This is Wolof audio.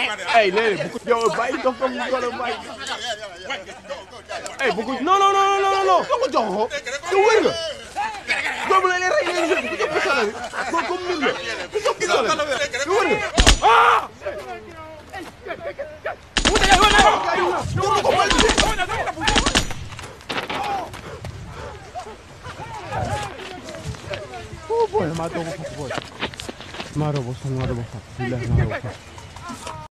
Hey, nee, bu ko yow bàyyi dof comme ñu wala bàyyi. Hey, bu ko non non non non non ko jox ko. Yow wër nga. Doomu la rey leen jël ko jox pistolet bi. Ko comme nit la. Ko jox pistolet bi. Yow wër nga. Ah! Oh boy, ma dogo boy. Ma robo, billahi ma robo.